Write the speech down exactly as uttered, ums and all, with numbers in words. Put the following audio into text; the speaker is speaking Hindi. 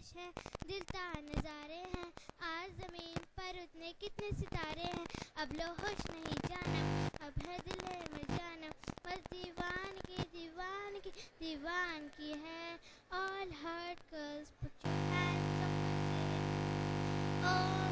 आकाश है, दिलता नज़ारे हैं, आज ज़मीन पर उतने कितने सितारे हैं। अब लो होश नहीं जानम, अब है दिल में जानम, बस दीवान की दीवान की दीवान की है। All hurt girls put your hands up and say, oh